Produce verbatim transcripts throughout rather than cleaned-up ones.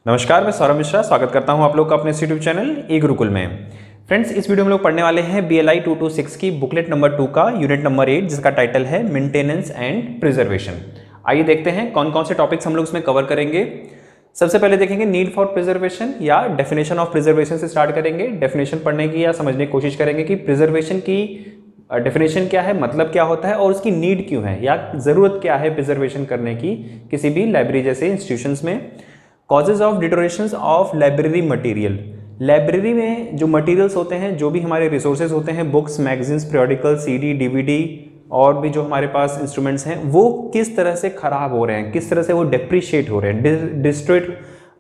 नमस्कार, मैं सौरभ मिश्रा स्वागत करता हूं आप लोग का अपने यूट्यूब चैनल ई गुरुकुल में। फ्रेंड्स, इस वीडियो में लोग पढ़ने वाले हैं B L I two two six की बुकलेट नंबर टू का यूनिट नंबर एट, जिसका टाइटल है मेंटेनेंस एंड प्रिजर्वेशन। आइए देखते हैं कौन कौन से टॉपिक्स हम लोग इसमें कवर करेंगे। सबसे पहले देखेंगे नीड फॉर प्रिजर्वेशन या डेफिनेशन ऑफ प्रिजर्वेशन से स्टार्ट करेंगे। डेफिनेशन पढ़ने की या समझने की कोशिश करेंगे कि प्रिजर्वेशन की डेफिनेशन क्या है, मतलब क्या होता है और उसकी नीड क्यों है या ज़रूरत क्या है प्रिजर्वेशन करने की किसी भी लाइब्रेरी जैसे इंस्टीट्यूशंस में। Causes of deteriorations of library material, library में जो मटेरियल्स होते हैं, जो भी हमारे रिसोर्सेज होते हैं, books, magazines, periodicals, CD, DVD और भी जो हमारे पास इंस्ट्रूमेंट्स हैं, वो किस तरह से ख़राब हो रहे हैं, किस तरह से वो डेप्रिशिएट हो रहे हैं, डिस्ट्रॉयड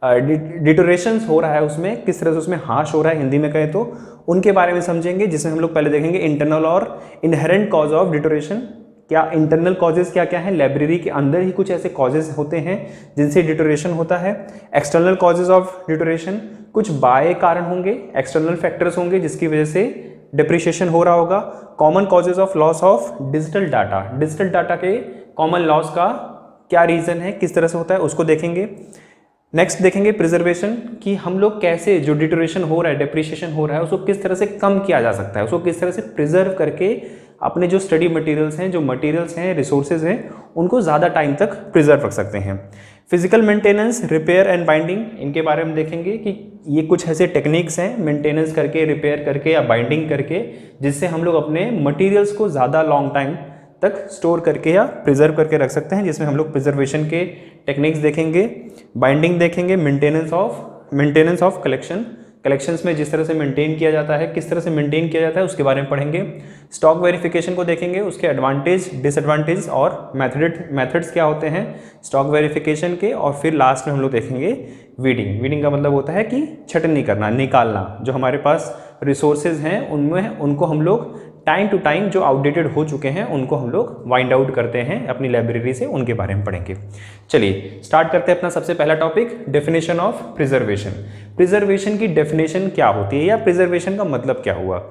डिटोरेशंस हो रहा है उसमें, किस तरह से उसमें हाश हो रहा है हिंदी में कहें तो, उनके बारे में समझेंगे। जिसमें हम लोग पहले देखेंगे इंटरनल और इनहेरेंट कॉज ऑफ डिटोरेशन। क्या इंटरनल कॉजेज क्या क्या है, लाइब्रेरी के अंदर ही कुछ ऐसे कॉजेज होते हैं जिनसे डिटोरेशन होता है। एक्सटर्नल कॉजेज ऑफ डिटोरेशन, कुछ बाह्य कारण होंगे, एक्सटर्नल फैक्टर्स होंगे जिसकी वजह से डिप्रिशिएशन हो रहा होगा। Common causes of loss of digital data, digital data के कॉमन लॉस का क्या रीज़न है, किस तरह से होता है, उसको देखेंगे। नेक्स्ट देखेंगे प्रिजर्वेशन, कि हम लोग कैसे जो डिटोरेशन हो रहा है, डेप्रिशिएशन हो रहा है, उसको किस तरह से कम किया जा सकता है, उसको किस तरह से प्रिजर्व करके अपने जो स्टडी मटेरियल्स हैं, जो मटेरियल्स हैं, रिसोर्सेज हैं, उनको ज़्यादा टाइम तक प्रिजर्व रख सकते हैं। Physical maintenance, repair and binding, इनके बारे में देखेंगे कि ये कुछ ऐसे टेक्निक्स हैं मेंटेनेंस करके, रिपेयर करके या बाइंडिंग करके, जिससे हम लोग अपने मटेरियल्स को ज़्यादा लॉन्ग टाइम तक स्टोर करके या प्रिजर्व करके रख सकते हैं, जिसमें हम लोग प्रिजर्वेशन के टेक्निक्स देखेंगे, बाइंडिंग देखेंगे, maintenance of maintenance of collection, collections में जिस तरह से मेंटेन किया जाता है, किस तरह से मेंटेन किया जाता है, उसके बारे में पढ़ेंगे। स्टॉक वेरिफिकेशन को देखेंगे, उसके एडवांटेज, डिसएडवांटेज और मेथड मेथड्स क्या होते हैं स्टॉक वेरिफिकेशन के। और फिर लास्ट में हम लोग देखेंगे वीडिंग। वीडिंग का मतलब होता है कि छटनी करना, निकालना, जो हमारे पास रिसोर्सेज हैं उनमें उनको हम लोग टाइम टू टाइम जो आउटडेटेड हो चुके हैं उनको हम लोग वाइंड आउट करते हैं अपनी लाइब्रेरी से, उनके बारे में पढ़ेंगे। चलिए स्टार्ट करते हैं अपना सबसे पहला topic, definition of preservation. Preservation की डेफिनेशन क्या होती है या प्रिजर्वेशन का मतलब क्या हुआ।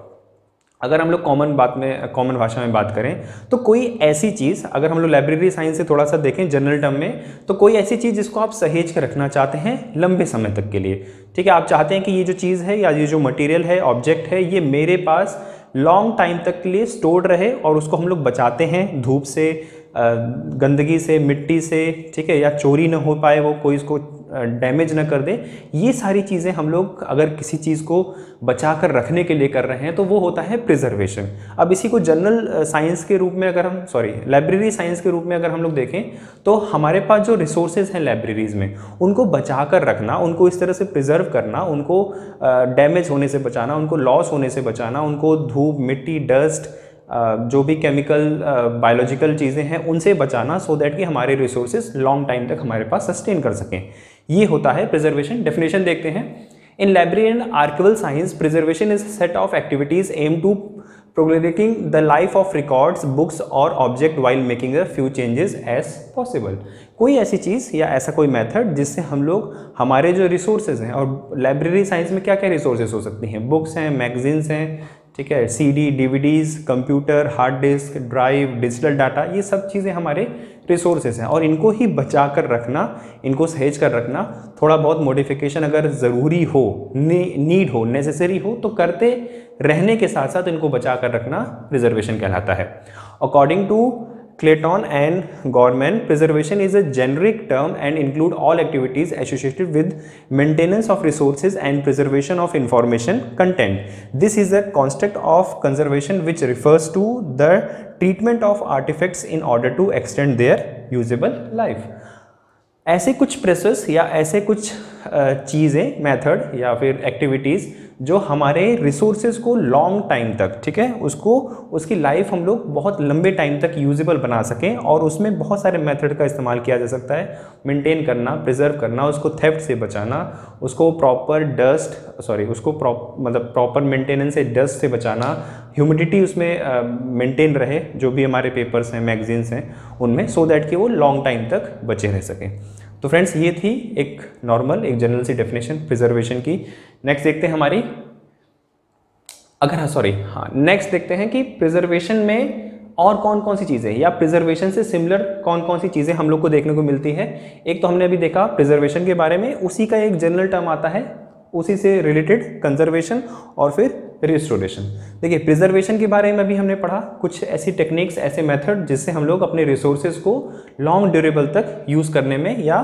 अगर हम लोग कॉमन बात में कॉमन भाषा में बात करें तो कोई ऐसी चीज़, अगर हम लोग लाइब्रेरी साइंस से थोड़ा सा देखें जनरल टर्म में, तो कोई ऐसी चीज़ जिसको आप सहेज के रखना चाहते हैं लंबे समय तक के लिए। ठीक है, आप चाहते हैं कि ये जो चीज़ है या ये जो मटेरियल है, ऑब्जेक्ट है, ये मेरे पास लॉन्ग टाइम तक के लिए स्टोर्ड रहे और उसको हम लोग बचाते हैं धूप से, गंदगी से, मिट्टी से, ठीक है, या चोरी ना हो पाए, वो कोई इसको डैमेज ना कर दे। ये सारी चीज़ें हम लोग अगर किसी चीज़ को बचा कर रखने के लिए कर रहे हैं तो वो होता है प्रिजर्वेशन। अब इसी को जनरल साइंस के रूप में अगर हम सॉरी लाइब्रेरी साइंस के रूप में अगर हम लोग देखें तो हमारे पास जो रिसोर्सेज हैं लाइब्रेरीज में, उनको बचा कर रखना, उनको इस तरह से प्रिजर्व करना, उनको डैमेज होने से बचाना, उनको लॉस होने से बचाना, उनको धूप, मिट्टी, डस्ट, जो भी केमिकल बायोलॉजिकल चीज़ें हैं उनसे बचाना, सो दैट कि हमारे रिसोर्सेज लॉन्ग टाइम तक हमारे पास सस्टेन कर सकें। ये होता है प्रिजर्वेशन। डेफिनेशन देखते हैं। In library and archival science, preservation is set of activities aim to prolonging the life of records, books और object while making a few changes as possible. कोई ऐसी चीज़ या ऐसा कोई मेथड जिससे हम लोग हमारे जो रिसोर्सेज हैं, और लाइब्रेरी साइंस में क्या क्या रिसोर्सेज हो सकती हैं, बुक्स हैं, मैगजीन्स हैं, ठीक है, CD, DVDs, computer, hard disk, drive, digital data, ये सब चीज़ें हमारे रिसोर्सेज हैं और इनको ही बचा कर रखना, इनको सहेज कर रखना, थोड़ा बहुत मॉडिफिकेशन अगर ज़रूरी हो, ने, नीड हो, नेसेसरी हो तो करते रहने के साथ साथ इनको बचा कर रखना प्रिजर्वेशन कहलाता है। According to Clayton and Gorman, preservation is a generic term and include all activities associated with maintenance of resources and preservation of information content. This is a construct of conservation which refers to the treatment of artifacts in order to extend their usable life. ऐसे कुछ process या ऐसे कुछ चीज़ें, method या फिर activities जो हमारे रिसोर्सेज को लॉन्ग टाइम तक, ठीक है, उसको उसकी लाइफ हम लोग बहुत लंबे टाइम तक यूजेबल बना सकें, और उसमें बहुत सारे मेथड का इस्तेमाल किया जा सकता है। मेंटेन करना, प्रिजर्व करना, उसको थेफ्ट से बचाना, उसको प्रॉपर डस्ट सॉरी उसको प्रॉप मतलब प्रॉपर मेंटेनेंस से, डस्ट से बचाना, ह्यूमिडिटी उसमें मेंटेन रहे, जो भी हमारे पेपर्स हैं, मैगजीन्स हैं उनमें, सो दैट कि वो लॉन्ग टाइम तक बचे रह सकें। तो फ्रेंड्स, ये थी एक नॉर्मल, एक जनरल सी डेफिनेशन प्रिजर्वेशन की। नेक्स्ट देखते हैं हमारी, अगर हाँ सॉरी हाँ नेक्स्ट देखते हैं कि प्रिजर्वेशन में और कौन कौन सी चीज़ें या प्रिजर्वेशन से सिमिलर कौन कौन सी चीज़ें हम लोग को देखने को मिलती है। एक तो हमने अभी देखा प्रिजर्वेशन के बारे में, उसी का एक जनरल टर्म आता है, उसी से रिलेटेड कंजर्वेशन और फिर रिस्टोरेशन। देखिए प्रिजर्वेशन के बारे में भी हमने पढ़ा कुछ ऐसी टेक्निक्स, ऐसे मेथड जिससे हम लोग अपने रिसोर्सेज को लॉन्ग ड्यूरेबल तक यूज़ करने में या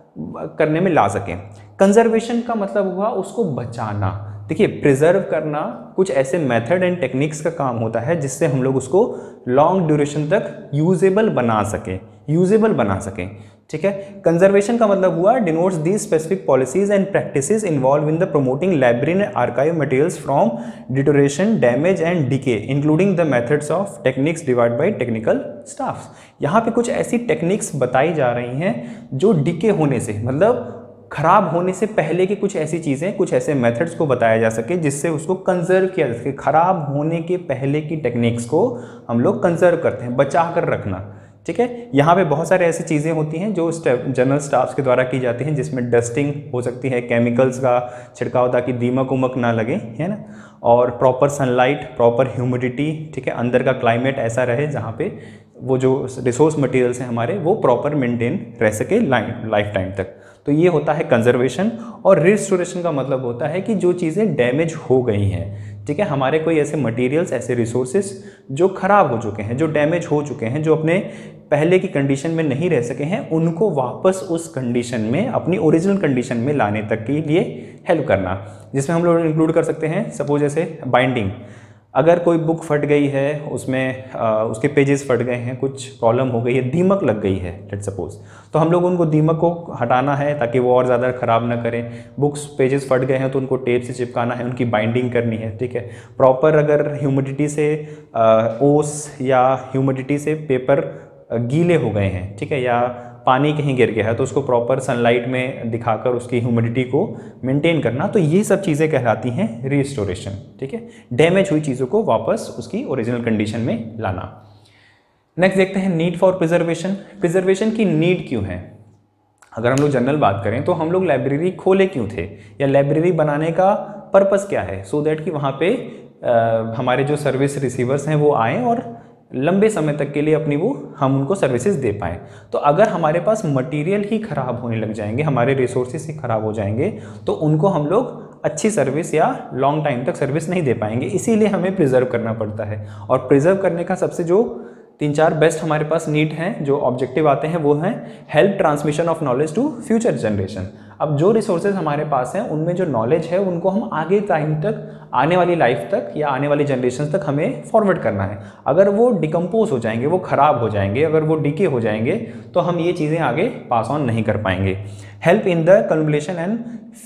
करने में ला सकें। कंजर्वेशन का मतलब हुआ उसको बचाना। देखिए प्रिजर्व करना कुछ ऐसे मेथड एंड टेक्निक्स का काम होता है जिससे हम लोग उसको लॉन्ग ड्यूरेशन तक यूजेबल बना सकें, यूजेबल बना सकें। ठीक है, कंजर्वेशन का मतलब हुआ denotes the specific policies and practices involved in the promoting library and archive materials from deterioration, damage and decay including the methods of techniques डिवाइड बाय टेक्निकल स्टाफ्स। यहाँ पे कुछ ऐसी टेक्निक्स बताई जा रही हैं जो डिके होने से, मतलब खराब होने से पहले की कुछ ऐसी चीज़ें, कुछ ऐसे मेथड्स को बताया जा सके जिससे उसको कंजर्व किया जा सके। खराब होने के पहले की टेक्निक्स को हम लोग कंजर्व करते हैं, बचा कर रखना। ठीक है, यहाँ पे बहुत सारे ऐसी चीज़ें होती हैं जो जनरल स्टाफ्स के द्वारा की जाती हैं, जिसमें डस्टिंग हो सकती है, केमिकल्स का छिड़काव ताकि दीमक उमक ना लगे, है ना, और प्रॉपर सनलाइट, प्रॉपर ह्यूमिडिटी। ठीक है, अंदर का क्लाइमेट ऐसा रहे जहाँ पे वो जो रिसोर्स मटेरियल्स हैं हमारे वो प्रॉपर मेंटेन रह सके लाइफ टाइम तक। तो ये होता है कंजर्वेशन। और रिस्टोरेशन का मतलब होता है कि जो चीज़ें डैमेज हो गई हैं, ठीक है, हमारे कोई ऐसे मटेरियल्स, ऐसे रिसोर्सेज जो खराब हो चुके हैं, जो डैमेज हो चुके हैं, जो अपने पहले की कंडीशन में नहीं रह सके हैं, उनको वापस उस कंडीशन में, अपनी ओरिजिनल कंडीशन में लाने तक के लिए हेल्प करना। जिसमें हम लोग इंक्लूड कर सकते हैं सपोज जैसे बाइंडिंग। अगर कोई बुक फट गई है, उसमें आ, उसके पेजेस फट गए हैं, कुछ प्रॉब्लम हो गई है, दीमक लग गई है लेट सपोज, तो हम लोग उनको दीमक को हटाना है ताकि वो और ज़्यादा ख़राब ना करें। बुक्स पेजेस फट गए हैं तो उनको टेप से चिपकाना है, उनकी बाइंडिंग करनी है। ठीक है, प्रॉपर अगर ह्यूमिडिटी से आ, ओस या ह्यूमिडिटी से पेपर गीले हो गए हैं, ठीक है, या पानी कहीं गिर गया है तो उसको प्रॉपर सनलाइट में दिखाकर उसकी ह्यूमिडिटी को मेंटेन करना। तो ये सब चीज़ें कहलाती हैं रिस्टोरेशन। ठीक है, डैमेज हुई चीज़ों को वापस उसकी ओरिजिनल कंडीशन में लाना। नेक्स्ट देखते हैं नीड फॉर प्रिजर्वेशन। प्रिजर्वेशन की नीड क्यों है? अगर हम लोग जनरल बात करें तो हम लोग लाइब्रेरी खोले क्यों थे, या लाइब्रेरी बनाने का पर्पस क्या है? सो so दैट कि वहाँ पे आ, हमारे जो सर्विस रिसीवर्स हैं वो आएँ और लंबे समय तक के लिए अपनी वो हम उनको सर्विसेज दे पाएँ। तो अगर हमारे पास मटेरियल ही ख़राब होने लग जाएंगे, हमारे रिसोर्सेज ही ख़राब हो जाएंगे, तो उनको हम लोग अच्छी सर्विस या लॉन्ग टाइम तक सर्विस नहीं दे पाएंगे। इसीलिए हमें प्रिजर्व करना पड़ता है। और प्रिजर्व करने का सबसे जो तीन चार बेस्ट हमारे पास नीड हैं, जो ऑब्जेक्टिव आते हैं, वो हैं help transmission of knowledge to future generation. अब जो रिसोर्सेज हमारे पास हैं उनमें जो नॉलेज है उनको हम आगे टाइम तक, आने वाली लाइफ तक या आने वाली जनरेशन तक हमें फॉरवर्ड करना है। अगर वो डिकम्पोज हो जाएंगे, वो ख़राब हो जाएंगे, अगर वो डिके हो जाएंगे, तो हम ये चीज़ें आगे पास ऑन नहीं कर पाएंगे। Help in the convolution and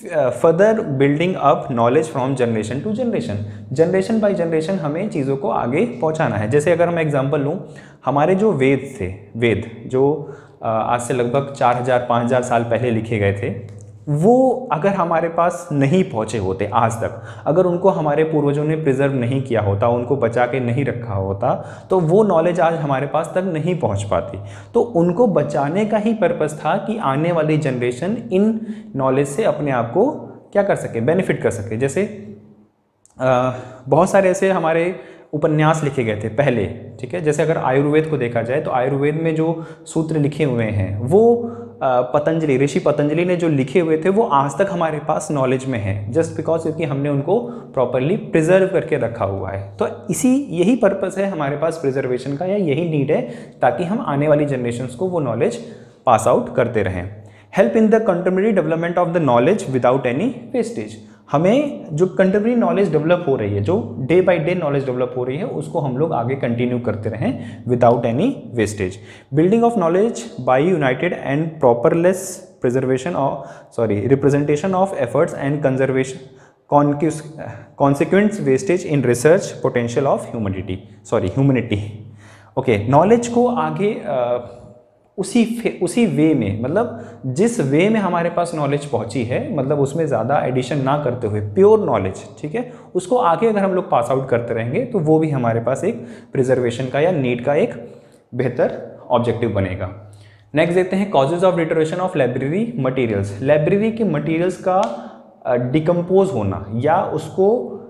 further building up knowledge from generation to generation. Generation by generation हमें चीज़ों को आगे पहुँचाना है। जैसे अगर मैं एग्जाम्पल लूँ, हमारे जो वेद थे, वेद जो आज से लगभग चार हज़ार पाँच हज़ार साल पहले लिखे गए थे, वो अगर हमारे पास नहीं पहुँचे होते आज तक, अगर उनको हमारे पूर्वजों ने प्रिजर्व नहीं किया होता, उनको बचा के नहीं रखा होता, तो वो नॉलेज आज हमारे पास तक नहीं पहुँच पाती। तो उनको बचाने का ही पर्पस था कि आने वाली जनरेशन इन नॉलेज से अपने आप को क्या कर सके, बेनिफिट कर सके। जैसे आ, बहुत सारे ऐसे हमारे उपन्यास लिखे गए थे पहले, ठीक है। जैसे अगर आयुर्वेद को देखा जाए तो आयुर्वेद में जो सूत्र लिखे हुए हैं वो पतंजलि, ऋषि पतंजलि ने जो लिखे हुए थे वो आज तक हमारे पास नॉलेज में है, जस्ट बिकॉज क्योंकि हमने उनको प्रॉपरली प्रिजर्व करके रखा हुआ है। तो इसी यही पर्पस है हमारे पास प्रिजर्वेशन का, या यही नीड है ताकि हम आने वाली जनरेशन्स को वो नॉलेज पास आउट करते रहें। Help in the contemporary development of the knowledge without any wastage. हमें जो कंटेम्प्रेरी नॉलेज डेवलप हो रही है, जो day by day knowledge develop हो रही है, उसको हम लोग आगे कंटिन्यू करते रहें without any wastage. Building of knowledge by united and properless preservation of sorry representation of efforts and conservation consequence wastage in research potential of humanity sorry humanity okay. Knowledge को आगे uh, उसी उसी वे में, मतलब जिस वे में हमारे पास नॉलेज पहुंची है, मतलब उसमें ज़्यादा एडिशन ना करते हुए प्योर नॉलेज, ठीक है, उसको आगे अगर हम लोग पास आउट करते रहेंगे तो वो भी हमारे पास एक प्रिजर्वेशन का या नीड का एक बेहतर ऑब्जेक्टिव बनेगा। नेक्स्ट देखते हैं causes of deterioration of library materials. Library के मटेरियल्स का डिकम्पोज होना या उसको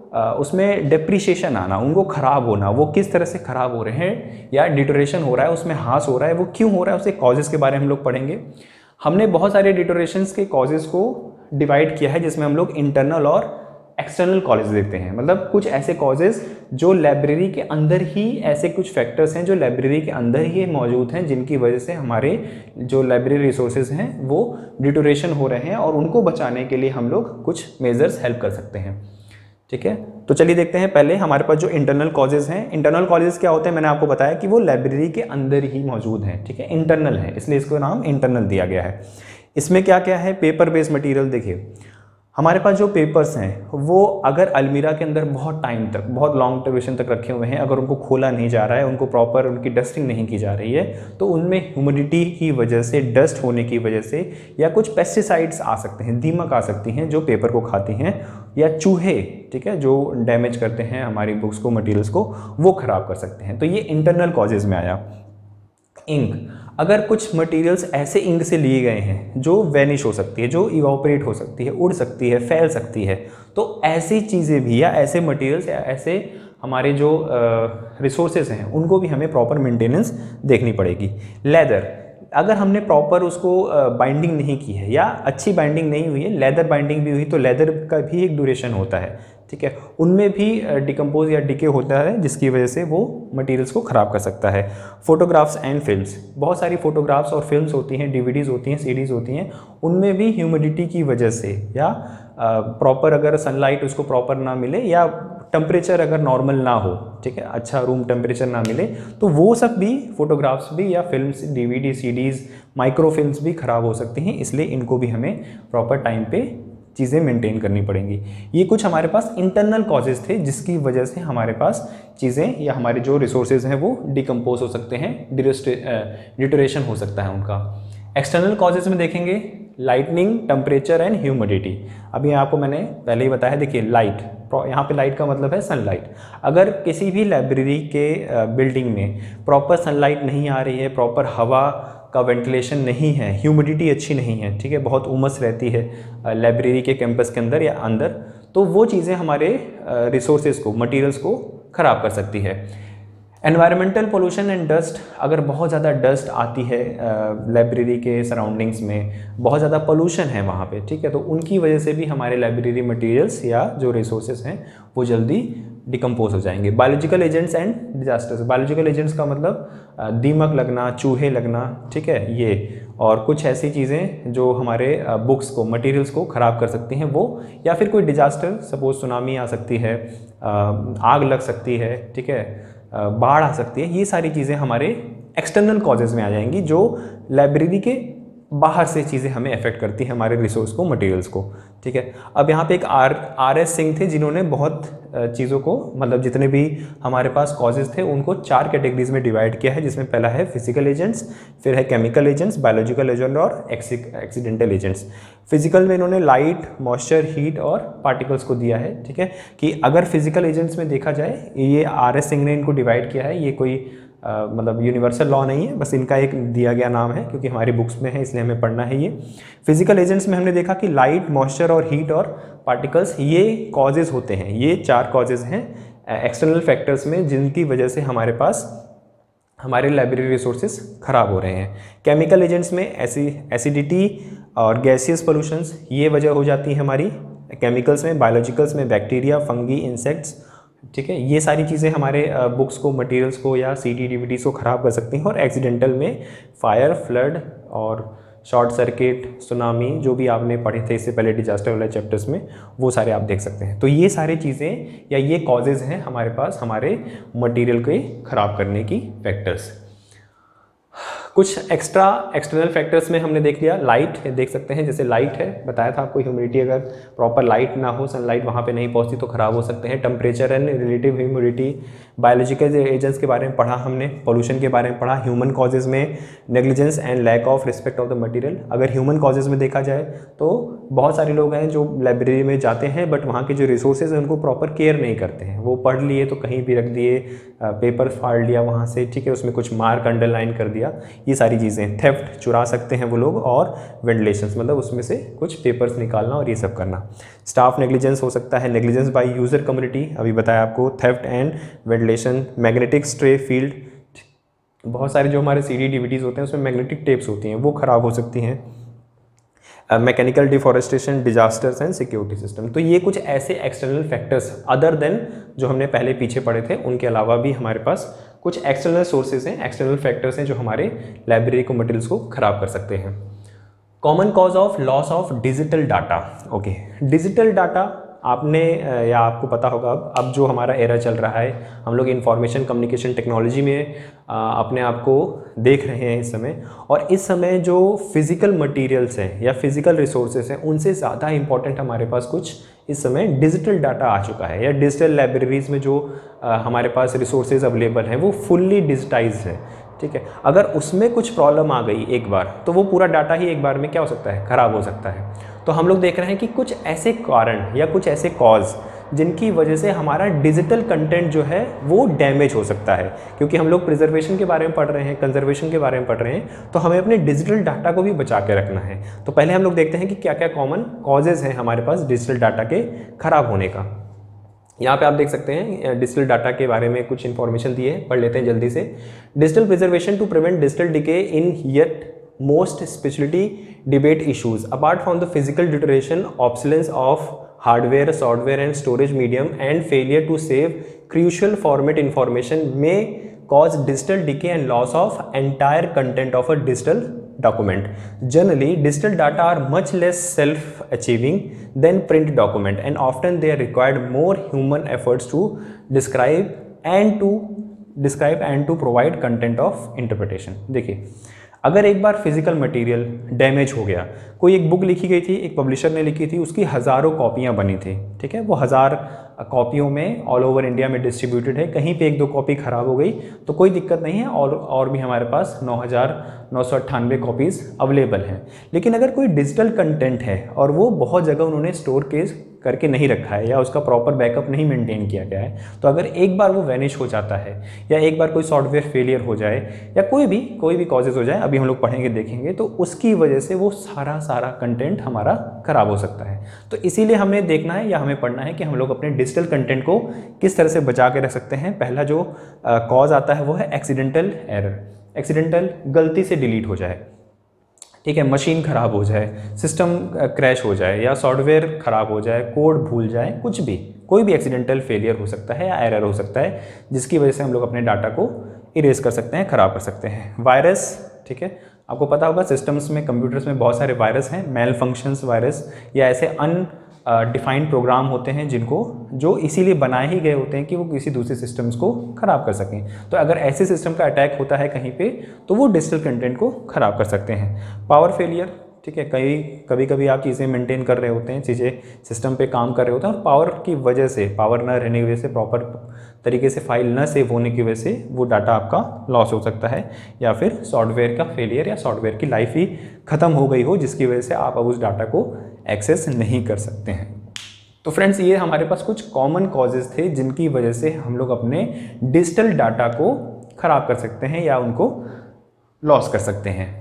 उसमें डिप्रिशिएशन आना, उनको ख़राब होना, वो किस तरह से ख़राब हो रहे हैं या डिटोरेशन हो रहा है, उसमें ह्रास हो रहा है, वो क्यों हो रहा है, उसके कॉजेज़ के बारे में हम लोग पढ़ेंगे। हमने बहुत सारे डिटोरेशंस के कॉजेज़ को डिवाइड किया है, जिसमें हम लोग इंटरनल और एक्सटर्नल कॉजेज देखते हैं। मतलब कुछ ऐसे कॉजेज़ जो लाइब्रेरी के अंदर ही, ऐसे कुछ फैक्टर्स हैं जो लाइब्रेरी के अंदर ही मौजूद हैं, जिनकी वजह से हमारे जो लाइब्रेरी रिसोर्सेज हैं वो डिटोरेशन हो रहे हैं, और उनको बचाने के लिए हम लोग कुछ मेजर्स हेल्प कर सकते हैं। ठीक है, तो चलिए देखते हैं। पहले हमारे पास जो इंटरनल कॉजेज हैं, इंटरनल कॉजेज क्या होते हैं, मैंने आपको बताया कि वो लाइब्रेरी के अंदर ही मौजूद हैं। ठीक है, इंटरनल है, इसलिए इसको नाम इंटरनल दिया गया है। इसमें क्या क्या है, पेपर बेस्ड मटेरियल। देखिए हमारे पास जो पेपर्स हैं वो अगर अलमीरा के अंदर बहुत टाइम तक, बहुत लॉन्ग ड्यूरेशन तक रखे हुए हैं, अगर उनको खोला नहीं जा रहा है, उनको प्रॉपर उनकी डस्टिंग नहीं की जा रही है, तो उनमें ह्यूमिडिटी की वजह से, डस्ट होने की वजह से, या कुछ पेस्टिसाइड्स आ सकते हैं, दीमक आ सकती हैं जो पेपर को खाती हैं, या चूहे, ठीक है, जो डैमेज करते हैं हमारी बुक्स को, मटीरियल्स को, वो ख़राब कर सकते हैं। तो ये इंटरनल कॉजेज़ में आया। इंक, अगर कुछ मटेरियल्स ऐसे इंक से लिए गए हैं जो वैनिश हो सकती है, जो इवापोरेट हो सकती है, उड़ सकती है, फैल सकती है, तो ऐसी चीज़ें भी, या ऐसे मटेरियल्स, या ऐसे हमारे जो रिसोर्सेज हैं, उनको भी हमें प्रॉपर मेंटेनेंस देखनी पड़ेगी। लेदर, अगर हमने प्रॉपर उसको बाइंडिंग नहीं की है, या अच्छी बाइंडिंग नहीं हुई है, लेदर बाइंडिंग भी हुई, तो लेदर का भी एक ड्यूरेशन होता है। ठीक है, उनमें भी डिकम्पोज या डिके होता है, जिसकी वजह से वो मटेरियल्स को ख़राब कर सकता है। फोटोग्राफ्स एंड फिल्म्स, बहुत सारी फोटोग्राफ्स और फिल्म्स होती हैं, डीवीडीज़ होती हैं, सीडीज़ होती हैं, उनमें भी ह्यूमिडिटी की वजह से, या प्रॉपर अगर सनलाइट उसको प्रॉपर ना मिले, या टेम्परेचर अगर नॉर्मल ना हो, ठीक है, अच्छा रूम टेम्परेचर ना मिले, तो वो सब भी, फोटोग्राफ्स भी, या फिल्म्स, डीवीडी, सीडीज़, माइक्रोफिल्म्स भी ख़राब हो सकती हैं। इसलिए इनको भी हमें प्रॉपर टाइम पे चीज़ें मेंटेन करनी पड़ेंगी। ये कुछ हमारे पास इंटरनल कॉजेज़ थे, जिसकी वजह से हमारे पास चीज़ें, या हमारे जो रिसोर्सेज हैं वो डिकम्पोज हो सकते हैं, डिटोरेशन हो सकता है उनका। एक्सटर्नल कॉजेज़ में देखेंगे लाइटनिंग, टेम्परेचर एंड ह्यूमिडिटी। अभी आपको मैंने पहले ही बताया, देखिए लाइट, यहाँ पे लाइट का मतलब है सनलाइट। अगर किसी भी लाइब्रेरी के बिल्डिंग में प्रॉपर सनलाइट नहीं आ रही है, प्रॉपर हवा का वेंटिलेशन नहीं है, ह्यूमिडिटी अच्छी नहीं है, ठीक है, बहुत उमस रहती है लाइब्रेरी के कैंपस के अंदर या अंदर, तो वो चीज़ें हमारे रिसोर्सेज को, मटेरियल्स को ख़राब कर सकती है। एनवायरमेंटल पोल्यूशन एंड डस्ट, अगर बहुत ज़्यादा डस्ट आती है लाइब्रेरी के सराउंडिंग्स में, बहुत ज़्यादा पोल्यूशन है वहाँ पे, ठीक है, तो उनकी वजह से भी हमारे लाइब्रेरी मटेरियल्स या जो रिसोर्सेज हैं वो जल्दी डिकम्पोज हो जाएंगे। Biological agents and disasters, biological agents का मतलब दीमक लगना, चूहे लगना, ठीक है, ये, और कुछ ऐसी चीज़ें जो हमारे बुक्स को, मटेरियल्स को ख़राब कर सकती हैं वो, या फिर कोई डिजास्टर, सपोज सुनामी आ सकती है, आग लग सकती है, ठीक है, बाढ़ आ सकती है, ये सारी चीज़ें हमारे एक्सटर्नल कॉजेज़ में आ जाएंगी, जो लाइब्रेरी के बाहर से चीज़ें हमें अफेक्ट करती हैं, हमारे रिसोर्स को, मटेरियल्स को। ठीक है, अब यहाँ पे एक आर आर एस सिंह थे, जिन्होंने बहुत चीज़ों को, मतलब जितने भी हमारे पास कॉजेज़ थे उनको चार कैटेगरीज में डिवाइड किया है, जिसमें पहला है फिजिकल एजेंट्स, फिर है केमिकल एजेंट्स, बायोलॉजिकल एजेंट और एक्सीडेंटल एजेंट्स। फिजिकल में इन्होंने लाइट, मॉइस्चर, हीट और पार्टिकल्स को दिया है। ठीक है, कि अगर फिजिकल एजेंट्स में देखा जाए, ये आर एस सिंह ने इनको डिवाइड किया है, ये कोई Uh, मतलब यूनिवर्सल लॉ नहीं है, बस इनका एक दिया गया नाम है, क्योंकि हमारी बुक्स में है इसलिए हमें पढ़ना है ये। फिजिकल एजेंट्स में हमने देखा कि लाइट, मॉइस्चर और हीट और पार्टिकल्स, ये कॉजेज़ होते हैं, ये चार कॉजेज़ हैं एक्सटर्नल फैक्टर्स में, जिनकी वजह से हमारे पास हमारे लाइब्रेरी रिसोर्सेज ख़राब हो रहे हैं। केमिकल एजेंट्स में एसी एसिडिटी और गैसियस पोल्यूशंस, ये वजह हो जाती है हमारी केमिकल्स में। बायोलॉजिकल्स में बैक्टीरिया, फंगी, इंसेक्ट्स, ठीक है, ये सारी चीज़ें हमारे बुक्स को, मटेरियल्स को या सीडी डीवीडीज़ को ख़राब कर सकती हैं। और एक्सीडेंटल में फायर, फ्लड और शॉर्ट सर्किट, सुनामी, जो भी आपने पढ़े थे इससे पहले डिजास्टर वाले चैप्टर्स में, वो सारे आप देख सकते हैं। तो ये सारी चीज़ें या ये कॉजेज़ हैं हमारे पास हमारे मटेरियल के ख़राब करने की फैक्टर्स। कुछ एक्स्ट्रा एक्सटर्नल फैक्टर्स में हमने देख लिया, लाइट देख सकते हैं, जैसे लाइट है, बताया था आपको, ह्यूमिडिटी, अगर प्रॉपर लाइट ना हो, सनलाइट वहाँ पे नहीं पहुँचती तो ख़राब हो सकते हैं। Temperature and relative humidity, biological agents के बारे में पढ़ा हमने, पोल्यूशन के बारे में पढ़ा। ह्यूमन कॉजेज़ में negligence and lack of respect of the material, अगर ह्यूमन कॉजेज़ में देखा जाए तो बहुत सारे लोग हैं जो लाइब्रेरी में जाते हैं बट वहाँ के जो रिसोर्सेज हैं उनको प्रॉपर केयर नहीं करते हैं, वो पढ़ लिए तो कहीं भी रख दिए, पेपर फाड़ लिया वहाँ से, ठीक है, उसमें कुछ मार्क अंडरलाइन कर दिया, ये सारी चीज़ें, थेफ्ट चुरा सकते हैं वो लोग, और वेंटिलेशंस मतलब उसमें से कुछ पेपर्स निकालना और ये सब करना। स्टाफ नेग्लिजेंस हो सकता है, नेग्लिजेंस बाय यूज़र कम्युनिटी, अभी बताया आपको, theft and ventilation, magnetic stray field, बहुत सारे जो हमारे सी डी डीवीडीज़ होते हैं उसमें मैग्नेटिक टेप्स होती हैं, वो ख़राब हो सकती हैं, mechanical deforestation, disasters and security system. तो ये कुछ ऐसे एक्सटर्नल फैक्टर्स अदर देन जो हमने पहले पीछे पढ़े थे, उनके अलावा भी हमारे पास कुछ एक्सटर्नल सोर्सेज हैं, एक्सटर्नल फैक्टर्स हैं जो हमारे लाइब्रेरी को मटेरियल्स को ख़राब कर सकते हैं। Common cause of loss of digital data. Okay, digital data आपने या आपको पता होगा, अब अब जो हमारा एरा चल रहा है, हम लोग इंफॉर्मेशन कम्युनिकेशन टेक्नोलॉजी में आ, अपने आप को देख रहे हैं इस समय, और इस समय जो फिज़िकल मटेरियल्स हैं या फिज़िकल रिसोर्सेज हैं, उनसे ज़्यादा इम्पॉर्टेंट हमारे पास कुछ इस समय डिजिटल डाटा आ चुका है, या डिजिटल लाइब्रेरीज़ में जो आ, हमारे पास रिसोर्सेज अवेलेबल हैं वो फुल्ली डिजिटाइज्ड है। ठीक है, अगर उसमें कुछ प्रॉब्लम आ गई एक बार, तो वो पूरा डाटा ही एक बार में क्या हो सकता है, ख़राब हो सकता है। तो हम लोग देख रहे हैं कि कुछ ऐसे कारण या कुछ ऐसे कॉज जिनकी वजह से हमारा डिजिटल कंटेंट जो है वो डैमेज हो सकता है, क्योंकि हम लोग प्रिजर्वेशन के बारे में पढ़ रहे हैं, कंजर्वेशन के बारे में पढ़ रहे हैं, तो हमें अपने डिजिटल डाटा को भी बचा के रखना है। तो पहले हम लोग देखते हैं कि क्या क्या कॉमन कॉजेज़ हैं हमारे पास डिजिटल डाटा के ख़राब होने का। यहाँ पे आप देख सकते हैं डिजिटल डाटा के बारे में कुछ इन्फॉर्मेशन दी है, पढ़ लेते हैं जल्दी से। Digital preservation to prevent digital decay in yet most specialty debate issues apart from the physical deterioration, obsolescence of hardware, software and storage medium, and failure to save crucial format information may cause digital decay and loss of entire content of a digital document. Generally, digital data are much less self-achieving than print document, and often they are required more human efforts to describe and to describe and to provide content of interpretation. देखिए, अगर एक बार physical material damage हो गया, कोई एक book लिखी गई थी, एक पब्लिशर ने लिखी थी, उसकी हज़ारों कॉपियाँ बनी थी, ठीक है, वो हज़ार कॉपियों में ऑल ओवर इंडिया में डिस्ट्रीब्यूटेड है, कहीं पे एक दो कॉपी ख़राब हो गई तो कोई दिक्कत नहीं है, और और भी हमारे पास नौ हज़ार नौ सौ अट्ठानवे कॉपीज़ अवेलेबल हैं। लेकिन अगर कोई डिजिटल कंटेंट है और वो बहुत जगह उन्होंने स्टोर केस करके नहीं रखा है, या उसका प्रॉपर बैकअप नहीं मेंटेन किया गया है, तो अगर एक बार वो वैनिश हो जाता है, या एक बार कोई सॉफ्टवेयर फेलियर हो जाए, या कोई भी कोई भी कॉजेज़ हो जाए, अभी हम लोग पढ़ेंगे देखेंगे, तो उसकी वजह से वो सारा सारा कंटेंट हमारा ख़राब हो सकता है। तो इसीलिए हमें देखना है या हमें पढ़ना है कि हम लोग अपने डिजिटल कंटेंट को किस तरह से बचा के रख सकते हैं। पहला जो कॉज आता है वो है एक्सीडेंटल एरर, एक्सीडेंटल गलती से डिलीट हो जाए, ठीक है, मशीन ख़राब हो जाए, सिस्टम क्रैश हो जाए, या सॉफ्टवेयर ख़राब हो जाए, कोड भूल जाए, कुछ भी कोई भी एक्सीडेंटल फेलियर हो सकता है या एरर हो सकता है, जिसकी वजह से हम लोग अपने डाटा को इरेज कर सकते हैं, ख़राब कर सकते हैं। वायरस, ठीक है, आपको पता होगा सिस्टम्स में, कंप्यूटर्स में बहुत सारे वायरस हैं, मेल फंक्शंस वायरस, या ऐसे अन डिफाइंड प्रोग्राम होते हैं जिनको जो इसीलिए बनाए ही गए होते हैं कि वो किसी दूसरे सिस्टम्स को ख़राब कर सकें। तो अगर ऐसे सिस्टम का अटैक होता है कहीं पे, तो वो डिजिटल कंटेंट को ख़राब कर सकते हैं। पावर फेलियर, ठीक है, कई कभी कभी आप चीज़ें मेंटेन कर रहे होते हैं, चीज़ें सिस्टम पे काम कर रहे होते हैं, और पावर की वजह से, पावर न रहने की वजह से, प्रॉपर तरीके से फाइल न सेव होने की वजह से वो डाटा आपका लॉस हो सकता है, या फिर सॉफ्टवेयर का फेलियर, या सॉफ्टवेयर की लाइफ ही ख़त्म हो गई हो, जिसकी वजह से आप अब उस डाटा को एक्सेस नहीं कर सकते हैं। तो फ्रेंड्स, ये हमारे पास कुछ कॉमन कॉजेज़ थे जिनकी वजह से हम लोग अपने डिजिटल डाटा को ख़राब कर सकते हैं या उनको लॉस कर सकते हैं।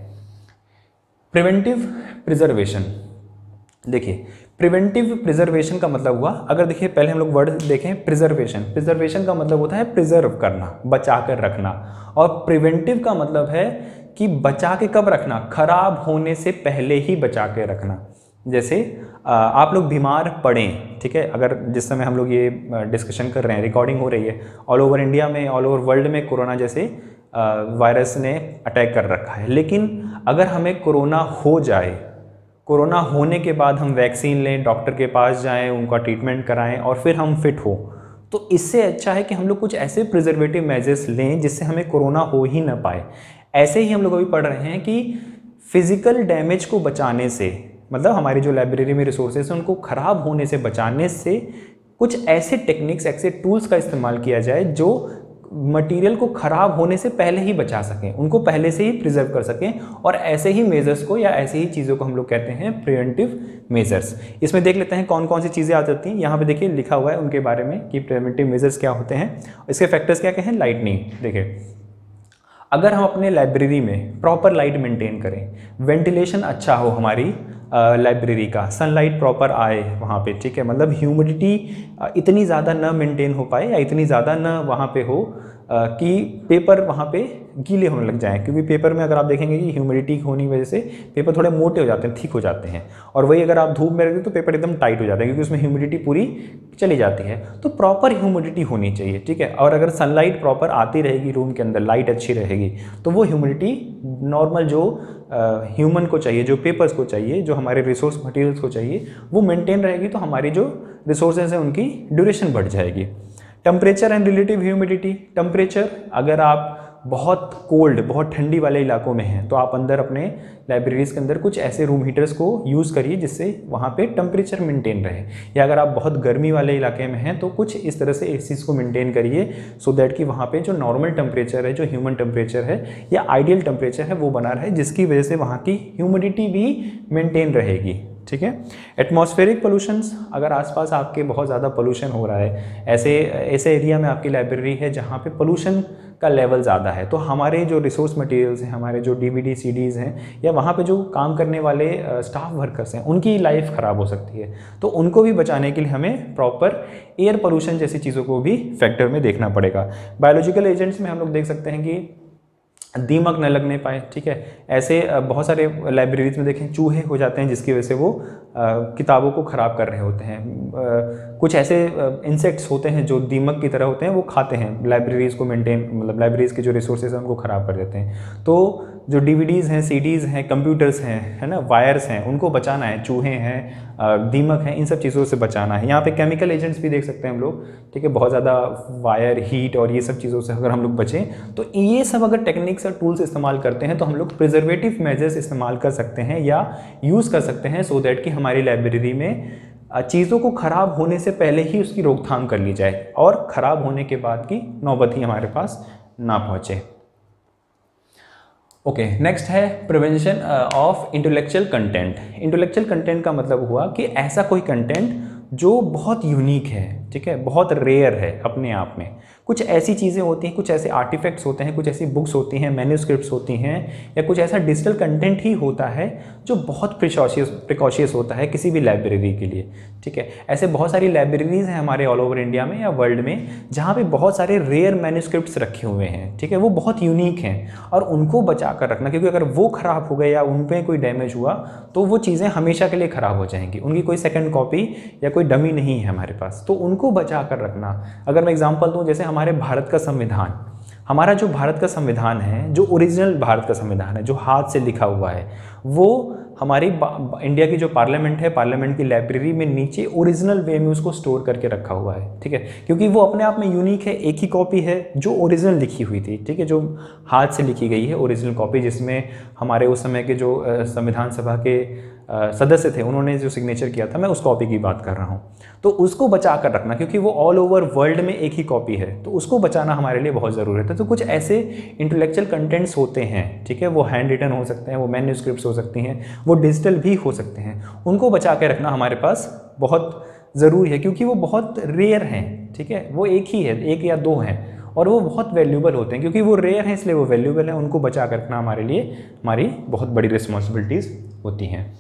प्रिवेंटिव प्रिजर्वेशन, देखिए प्रिवेंटिव प्रिजर्वेशन का मतलब हुआ, अगर देखिए पहले हम लोग वर्ड देखें, प्रिजर्वेशन, प्रिजर्वेशन का मतलब होता है प्रिजर्व करना, बचा कर रखना, और प्रिवेंटिव का मतलब है कि बचा के कब रखना, खराब होने से पहले ही बचा के रखना। जैसे आप लोग बीमार पड़ें, ठीक है, अगर जिस समय हम लोग ये डिस्कशन कर रहे हैं, रिकॉर्डिंग हो रही है, ऑल ओवर इंडिया में, ऑल ओवर वर्ल्ड में कोरोना जैसे वायरस ने अटैक कर रखा है, लेकिन अगर हमें कोरोना हो जाए, कोरोना होने के बाद हम वैक्सीन लें, डॉक्टर के पास जाएं, उनका ट्रीटमेंट कराएं, और फिर हम फिट हो, तो इससे अच्छा है कि हम लोग कुछ ऐसे प्रिजर्वेटिव मेजर्स लें जिससे हमें कोरोना हो ही ना पाए। ऐसे ही हम लोग अभी पढ़ रहे हैं कि फिजिकल डैमेज को बचाने से, मतलब हमारी जो लाइब्रेरी में रिसोर्सेज हैं उनको ख़राब होने से बचाने से कुछ ऐसे टेक्निक्स, ऐसे टूल्स का इस्तेमाल किया जाए जो मटेरियल को ख़राब होने से पहले ही बचा सकें, उनको पहले से ही प्रिजर्व कर सकें, और ऐसे ही मेजर्स को या ऐसे ही चीज़ों को हम लोग कहते हैं प्रिवेंटिव मेजर्स। इसमें देख लेते हैं कौन कौन सी चीज़ें आ जाती हैं। यहाँ पे देखिए लिखा हुआ है उनके बारे में कि प्रिवेंटिव मेजर्स क्या होते हैं, इसके फैक्टर्स क्या क्या हैं। लाइटनिंग, देखिए अगर हम अपने लाइब्रेरी में प्रॉपर लाइट मेंटेन करें, वेंटिलेशन अच्छा हो हमारी लाइब्रेरी का, सनलाइट प्रॉपर आए वहाँ पे, ठीक है, मतलब ह्यूमिडिटी इतनी ज़्यादा ना मेंटेन हो पाए या इतनी ज़्यादा ना वहाँ पे हो आ, कि पेपर वहाँ पे गीले होने लग जाएं, क्योंकि पेपर में अगर आप देखेंगे कि ह्यूमिडिटी होने की वजह से पेपर थोड़े मोटे हो जाते हैं, थिक हो जाते हैं, और वही अगर आप धूप में रखते तो पेपर एकदम टाइट हो जाता है, क्योंकि उसमें ह्यूमिडिटी पूरी चली जाती है। तो प्रॉपर ह्यूमिडिटी होनी चाहिए, ठीक है, और अगर सनलाइट प्रॉपर आती रहेगी रूम के अंदर, लाइट अच्छी रहेगी, तो वो ह्यूमिडिटी नॉर्मल जो ह्यूमन uh, को चाहिए, जो पेपर्स को चाहिए, जो हमारे रिसोर्स मटेरियल्स को चाहिए, वो मेंटेन रहेगी, तो हमारी जो रिसोर्सेज हैं उनकी ड्यूरेशन बढ़ जाएगी। Temperature and relative humidity, temperature अगर आप बहुत कोल्ड, बहुत ठंडी वाले इलाकों में हैं तो आप अंदर अपने लाइब्रेरीज़ के अंदर कुछ ऐसे रूम हीटर्स को यूज़ करिए जिससे वहाँ पे टेम्परेचर मेंटेन रहे, या अगर आप बहुत गर्मी वाले इलाके में हैं तो कुछ इस तरह से एसीज़ को मेंटेन करिए, सो दैट कि वहाँ पे जो नॉर्मल टेम्परेचर है, जो ह्यूमन टेम्परेचर है या आइडियल टेम्परेचर है, वो बना रहे, जिसकी वजह से वहाँ की ह्यूमिडिटी भी मेंटेन रहेगी, ठीक है। एटमॉस्फेरिक पोल्यूशंस, अगर आसपास आपके बहुत ज़्यादा पोल्यूशन हो रहा है, ऐसे ऐसे एरिया में आपकी लाइब्रेरी है जहाँ पे पोल्यूशन का लेवल ज़्यादा है, तो हमारे जो रिसोर्स मटेरियल्स हैं, हमारे जो डीवीडी सीडीज़ हैं, या वहाँ पे जो काम करने वाले स्टाफ वर्कर्स हैं, उनकी लाइफ ख़राब हो सकती है। तो उनको भी बचाने के लिए हमें प्रॉपर एयर पोल्यूशन जैसी चीज़ों को भी फैक्टर में देखना पड़ेगा। बायोलॉजिकल एजेंट्स में हम लोग देख सकते हैं कि दीमक न लगने पाए, ठीक है, ऐसे बहुत सारे लाइब्रेरीज में देखें चूहे हो जाते हैं, जिसकी वजह से वो आ, किताबों को ख़राब कर रहे होते हैं। आ, कुछ ऐसे इंसेक्ट्स होते हैं जो दीमक की तरह होते हैं, वो खाते हैं लाइब्रेरीज़ को मेंटेन, मतलब लाइब्रेरीज़ के जो रिसोर्सेज हैं उनको ख़राब कर देते हैं। तो जो डीवीडीज़ हैं, सीडीज़ हैं, कंप्यूटर्स हैं, है ना, वायर्स हैं, उनको बचाना है, चूहे हैं, दीमक हैं, इन सब चीज़ों से बचाना है। यहाँ पे केमिकल एजेंट्स भी देख सकते हैं हम लोग, ठीक है, बहुत ज़्यादा वायर, हीट और ये सब चीज़ों से अगर हम लोग बचें, तो ये सब अगर टेक्निक्स और टूल्स इस्तेमाल करते हैं तो हम लोग प्रिजर्वेटिव मेजर्स इस्तेमाल कर सकते हैं या यूज़ कर सकते हैं, सो दैट कि हमारी लाइब्रेरी में चीज़ों को ख़राब होने से पहले ही उसकी रोकथाम कर ली जाए और ख़राब होने के बाद की नौबत ही हमारे पास ना पहुँचे। ओके, नेक्स्ट है prevention of intellectual content. Intellectual content का मतलब हुआ कि ऐसा कोई कंटेंट जो बहुत यूनिक है, ठीक है, बहुत रेयर है अपने आप में। कुछ ऐसी चीज़ें होती हैं, कुछ ऐसे आर्टिफैक्ट्स होते हैं, कुछ ऐसी बुक्स होती हैं, मैन्यूस्क्रिप्ट्स होती हैं, या कुछ ऐसा डिजिटल कंटेंट ही होता है जो बहुत प्रिकॉशियस प्रिकॉशियस होता है किसी भी लाइब्रेरी के लिए, ठीक है। ऐसे बहुत सारी लाइब्रेरीज हैं हमारे ऑल ओवर इंडिया में या वर्ल्ड में जहाँ पे बहुत सारे रेयर मैन्यूस्क्रिप्ट्स रखे हुए हैं, ठीक है, वो बहुत यूनिक हैं, और उनको बचा कर रखना, क्योंकि अगर वो ख़राब हो गए या उन पर कोई डैमेज हुआ तो वो चीज़ें हमेशा के लिए ख़राब हो जाएंगी, उनकी कोई सेकेंड कॉपी या कोई डमी नहीं है हमारे पास, तो उनको बचा कर रखना। अगर मैं एग्जांपल दूं, जैसे हमारे भारत का संविधान, हमारा जो भारत का संविधान है, जो ओरिजिनल भारत का संविधान है, जो हाथ से लिखा हुआ है, वो हमारी इंडिया की जो पार्लियामेंट है, पार्लियामेंट की लाइब्रेरी में नीचे ओरिजिनल वे में उसको स्टोर करके रखा हुआ है, ठीक है, क्योंकि वो अपने आप में यूनिक है। एक ही कॉपी है जो ओरिजिनल लिखी हुई थी, ठीक है, जो हाथ से लिखी गई है ओरिजिनल कॉपी, जिसमें हमारे उस समय के जो संविधान सभा के सदस्य थे उन्होंने जो सिग्नेचर किया था, मैं उस कॉपी की बात कर रहा हूँ। तो उसको बचा कर रखना, क्योंकि वो ऑल ओवर वर्ल्ड में एक ही कॉपी है, तो उसको बचाना हमारे लिए बहुत ज़रूरत है। तो कुछ ऐसे इंटेलेक्चुअल कंटेंट्स होते हैं, ठीक है, वो हैंड रिटन हो सकते हैं, वो मैन्यूस्क्रिप्ट्स हो सकती हैं, वो डिजिटल भी हो सकते हैं, उनको बचा के रखना हमारे पास बहुत ज़रूरी है, क्योंकि वो बहुत रेयर हैं, ठीक है, वो एक ही है, एक या दो हैं, और वो बहुत वैल्यूबल होते हैं, क्योंकि वो रेयर हैं इसलिए वो वैल्यूबल हैं, उनको बचा कर रखना हमारे लिए हमारी बहुत बड़ी रिस्पॉन्सिबिलिटीज़ होती हैं।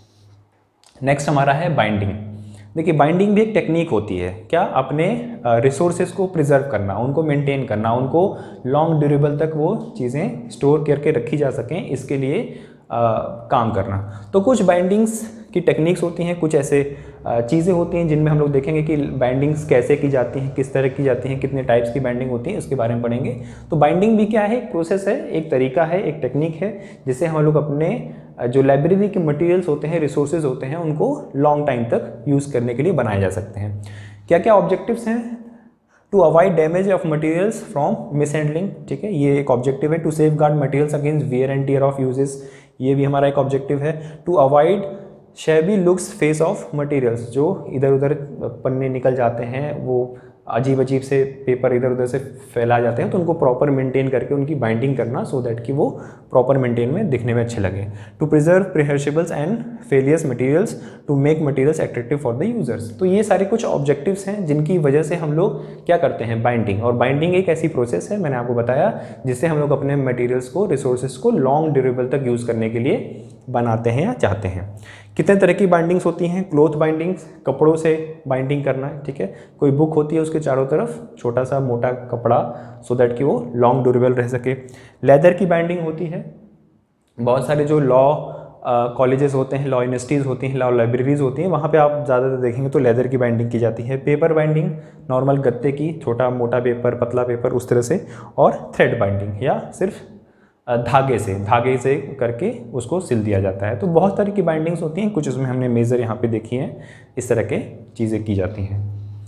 नेक्स्ट हमारा है बाइंडिंग। देखिए, बाइंडिंग भी एक टेक्निक होती है, क्या, अपने रिसोर्सेज को प्रिजर्व करना, उनको मेंटेन करना, उनको लॉन्ग ड्यूरेबल तक वो चीज़ें स्टोर करके रखी जा सकें, इसके लिए आ, काम करना। तो कुछ बाइंडिंग्स की टेक्निक्स होती हैं, कुछ ऐसे चीज़ें होती हैं जिनमें हम लोग देखेंगे कि बाइंडिंग्स कैसे की जाती हैं, किस तरह की जाती हैं, कितने टाइप्स की बाइंडिंग होती है, उसके बारे में पढ़ेंगे। तो बाइंडिंग भी क्या है, एक प्रोसेस है, एक तरीका है, एक टेक्निक है, जिससे हम लोग अपने जो लाइब्रेरी के मटेरियल्स होते हैं, रिसोर्सेज होते हैं, उनको लॉन्ग टाइम तक यूज़ करने के लिए बनाए जा सकते हैं। क्या क्या ऑब्जेक्टिव्स हैं? To avoid damage of materials from mishandling, ठीक है, ये एक ऑब्जेक्टिव है। To safeguard materials against wear and tear of uses, ये भी हमारा एक ऑब्जेक्टिव है। To avoid shabby looks face of materials, जो इधर उधर पन्ने निकल जाते हैं, वो अजीब अजीब से पेपर इधर उधर से फैला जाते हैं, तो उनको प्रॉपर मेंटेन करके उनकी बाइंडिंग करना सो दैट कि वो प्रॉपर मेंटेन में दिखने में अच्छे लगे। To preserve perishables and failures materials to make materials attractive for the users. तो ये सारे कुछ ऑब्जेक्टिव्स हैं जिनकी वजह से हम लोग क्या करते हैं, बाइंडिंग। और बाइंडिंग एक ऐसी प्रोसेस है, मैंने आपको बताया, जिससे हम लोग अपने मटेरियल्स को, रिसोर्सेज को लॉन्ग ड्यूरेबल तक यूज़ करने के लिए बनाते हैं या चाहते हैं। कितने तरह की बाइंडिंग्स होती हैं? क्लोथ बाइंडिंग्स, कपड़ों से बाइंडिंग करना, ठीक है। कोई बुक होती है, उसके चारों तरफ छोटा सा मोटा कपड़ा, सो दैट कि वो लॉन्ग ड्यूरेबल रह सके। लेदर की बाइंडिंग होती है। बहुत सारे जो लॉ कॉलेजेस होते हैं, लॉ यूनिवर्सिटीज़ होती हैं, लॉ लाइब्रेरीज होती हैं, वहाँ पे आप ज़्यादातर देखेंगे तो लेदर की बाइंडिंग की जाती है। पेपर बाइंडिंग, नॉर्मल गत्ते की, छोटा मोटा पेपर, पतला पेपर, उस तरह से। और थ्रेड बाइंडिंग, या सिर्फ धागे से धागे से करके उसको सिल दिया जाता है। तो बहुत तरह की बाइंडिंग्स होती हैं, कुछ उसमें हमने मेजर यहाँ पे देखी हैं, इस तरह के चीज़ें की जाती हैं।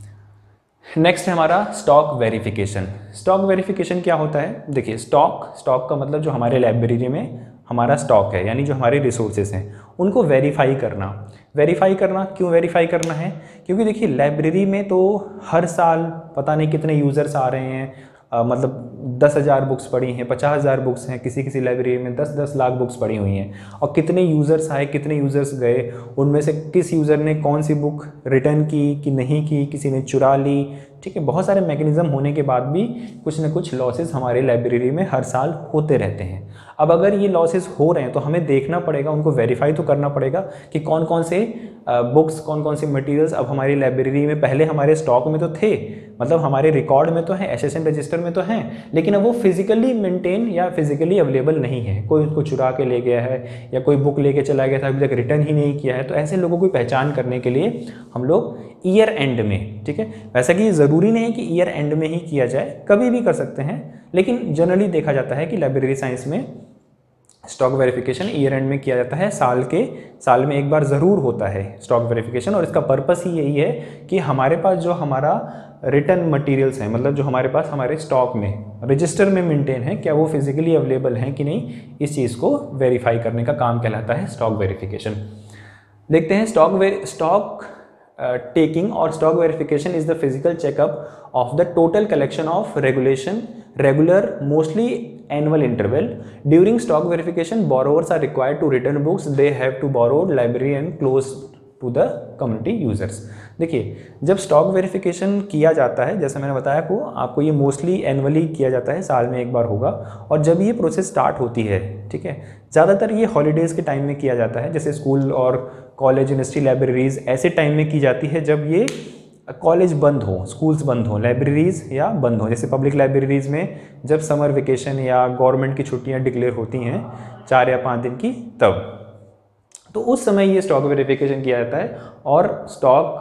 नेक्स्ट है हमारा स्टॉक वेरिफिकेशन। स्टॉक वेरिफिकेशन क्या होता है? देखिए, स्टॉक स्टॉक का मतलब जो हमारे लाइब्रेरी में हमारा स्टॉक है, यानी जो हमारे रिसोर्सेज हैं, उनको वेरीफाई करना। वेरीफाई करना क्यों वेरीफाई करना है? क्योंकि देखिए, लाइब्रेरी में तो हर साल पता नहीं कितने यूज़र्स आ रहे हैं, आ, मतलब दस हज़ार बुक्स पढ़ी हैं, पचास हज़ार बुक्स हैं, किसी किसी लाइब्रेरी में दस दस लाख बुक्स पढ़ी हुई हैं, और कितने यूज़र्स आए, कितने यूज़र्स गए, उनमें से किस यूज़र ने कौन सी बुक रिटर्न की कि नहीं की, किसी ने चुरा ली, ठीक है। बहुत सारे मैकेनिज़्म होने के बाद भी कुछ ना कुछ लॉसेस हमारे लाइब्रेरी में हर साल होते रहते हैं। अब अगर ये लॉसेस हो रहे हैं तो हमें देखना पड़ेगा, उनको वेरीफाई तो करना पड़ेगा कि कौन कौन से बुक्स, कौन कौन से मटेरियल्स अब हमारी लाइब्रेरी में पहले हमारे स्टॉक में तो थे, मतलब हमारे रिकॉर्ड में तो हैं, एसएसएन रजिस्टर में तो हैं, लेकिन अब वो फिजिकली मेंटेन या फिजिकली अवेलेबल नहीं है। कोई उसको चुरा के ले गया है, या कोई बुक लेके चला गया था, अभी तक रिटर्न ही नहीं किया है। तो ऐसे लोगों की पहचान करने के लिए हम लोग ईयर एंड में, ठीक है, वैसा कि ज़रूरी नहीं है कि ईयर एंड में ही किया जाए, कभी भी कर सकते हैं, लेकिन जनरली देखा जाता है कि लाइब्रेरी साइंस में स्टॉक वेरिफिकेशन ईयर एंड में किया जाता है। साल के साल में एक बार ज़रूर होता है स्टॉक वेरिफिकेशन, और इसका पर्पस ही यही है कि हमारे पास जो हमारा रिटर्न मटेरियल्स हैं, मतलब जो हमारे पास हमारे स्टॉक में रजिस्टर में मेंटेन है, क्या वो फिजिकली अवेलेबल हैं कि नहीं, इस चीज़ को वेरीफाई करने का काम कहलाता है स्टॉक वेरिफिकेशन। देखते हैं स्टॉक वे स्टॉक टेकिंग और stock verification is the physical checkup of the total collection of regulation regular, mostly annual interval. During stock verification, borrowers are required to return books they have to borrow library and close to the community users. देखिए, जब stock verification किया जाता है, जैसे मैंने बताया को आपको, ये मोस्टली एनुअली किया जाता है, साल में एक बार होगा। और जब ये प्रोसेस स्टार्ट होती है, ठीक है, ज़्यादातर ये हॉलीडेज़ के टाइम में किया जाता है, जैसे स्कूल और कॉलेज, यूनिवर्सिटी, लाइब्रेरीज ऐसे टाइम में की जाती है जब ये कॉलेज बंद हो, स्कूल्स बंद हो, लाइब्रेरीज या बंद हो। जैसे पब्लिक लाइब्रेरीज में जब समर वेकेशन या गवर्नमेंट की छुट्टियां डिक्लेयर होती हैं चार या पाँच दिन की, तब तो उस समय ये स्टॉक वेरिफिकेशन किया जाता है। और स्टॉक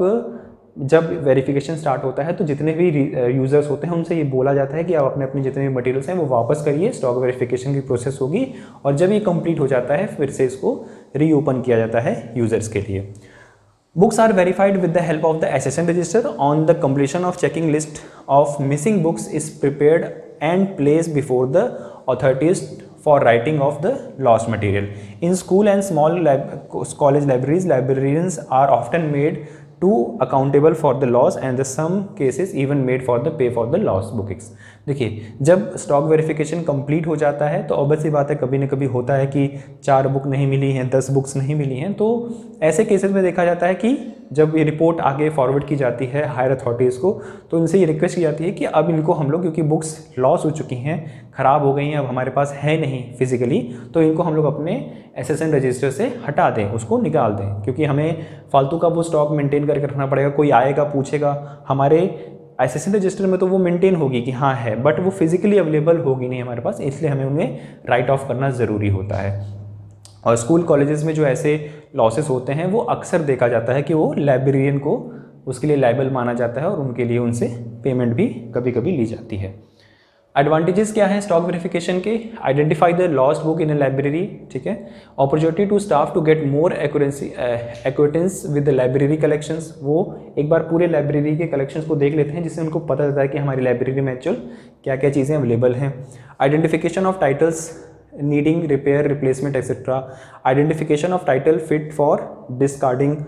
जब वेरिफिकेशन स्टार्ट होता है तो जितने भी यूज़र्स होते हैं उनसे ये बोला जाता है कि आप अपने अपने जितने भी मटेरियल्स हैं वो वापस करिए, स्टॉक वेरिफिकेशन की प्रोसेस होगी, और जब ये कंप्लीट हो जाता है फिर से इसको रीओपन किया जाता है यूज़र्स के लिए। Books are verified with the help of the S S N register. On the completion of checking, list of missing books is prepared and placed before the authorities for writing of the lost material. In school and small lib college libraries, librarians are often made to accountable for the loss and the some cases even made for the pay for the lost bookings. देखिए, जब stock verification complete हो जाता है तो obvious सी बात है, कभी न कभी होता है कि चार बुक नहीं मिली हैं, दस बुक्स नहीं मिली हैं। तो ऐसे केसेस में देखा जाता है कि जब ये रिपोर्ट आगे फॉरवर्ड की जाती है हायर अथॉरिटीज़ को, तो इनसे ये रिक्वेस्ट की जाती है कि अब इनको हम लोग, क्योंकि बुक्स लॉस हो चुकी हैं, ख़राब हो गई हैं, अब हमारे पास है नहीं फिजिकली, तो इनको हम लोग अपने एस एस एन रजिस्टर से हटा दें, उसको निकाल दें, क्योंकि हमें फालतू का वो स्टॉक मेंटेन करके रखना पड़ेगा। कोई आएगा पूछेगा, हमारे एस एस एन रजिस्टर में तो वो मेंटेन होगी कि हाँ है, बट वो फिजिकली अवेलेबल होगी नहीं हमारे पास, इसलिए हमें उन्हें राइट ऑफ करना ज़रूरी होता है। और स्कूल कॉलेजेस में जो ऐसे लॉसेस होते हैं वो अक्सर देखा जाता है कि वो लाइब्रेरियन को उसके लिए लायबल माना जाता है, और उनके लिए उनसे पेमेंट भी कभी कभी ली जाती है। एडवांटेजेस क्या हैं स्टॉक वेरिफिकेशन के? Identify the lost book in a library, ठीक है। Opportunity to staff to get more accuracy accuracy with the library collections, वो एक बार पूरे लाइब्रेरी के कलेक्शंस को देख लेते हैं, जिससे उनको पता चलता है कि हमारी लाइब्रेरी में एक्चुअल क्या क्या चीज़ें अवेलेबल हैं। Identification of titles needing repair, replacement, et cetera. Identification of title fit for discarding,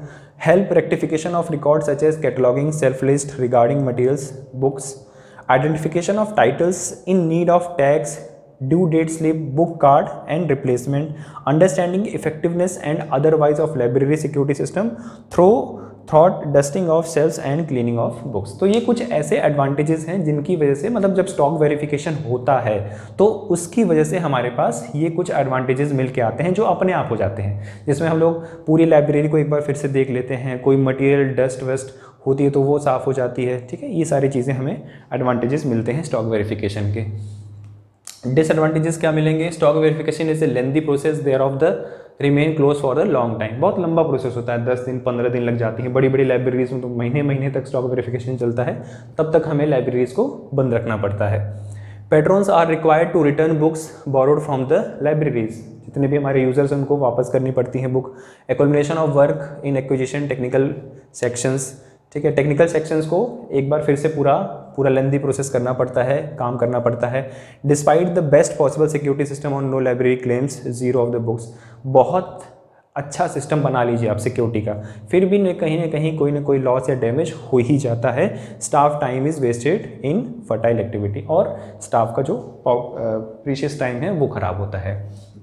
help rectification of records such as cataloging, self-list regarding materials, books, identification of titles in need of tags, due date slip, book card and replacement, understanding effectiveness and otherwise of library security system through thought dusting of shelves and cleaning of books. तो ये कुछ ऐसे advantages हैं जिनकी वजह से, मतलब जब स्टॉक वेरिफिकेशन होता है तो उसकी वजह से हमारे पास ये कुछ एडवांटेजेस मिल के आते हैं जो अपने आप हो जाते हैं, जिसमें हम लोग पूरी लाइब्रेरी को एक बार फिर से देख लेते हैं, कोई मटेरियल डस्ट वेस्ट होती है तो वो साफ़ हो जाती है। ठीक है, ये सारी चीज़ें हमें एडवांटेजेस मिलते हैं स्टॉक वेरिफिकेशन के। डिसएडवांटेजेस क्या मिलेंगे? Stock verification is a lengthy process there of the remain close for the long time. बहुत लंबा प्रोसेस होता है, दस दिन पंद्रह दिन लग जाती हैं। बड़ी बड़ी लाइब्रेरीज में तो महीने महीने तक स्टॉक वेरिफिकेशन चलता है, तब तक हमें लाइब्रेरीज को बंद रखना पड़ता है। Patrons are required to return books borrowed from the libraries. जितने भी हमारे यूजर्स हैं उनको वापस करनी पड़ती हैं book. Accumulation of work in acquisition technical sections. ठीक है, टेक्निकल सेक्शंस को एक बार फिर से पूरा पूरा लेंदी प्रोसेस करना पड़ता है, काम करना पड़ता है। Despite the best possible security system on no library claims zero of the books. बहुत अच्छा सिस्टम बना लीजिए आप सिक्योरिटी का, फिर भी न कहीं ना कहीं कोई ना कोई लॉस या डैमेज हो ही जाता है। Staff time is wasted in fertile activity, और स्टाफ का जो प्रीशियस टाइम है वो ख़राब होता है।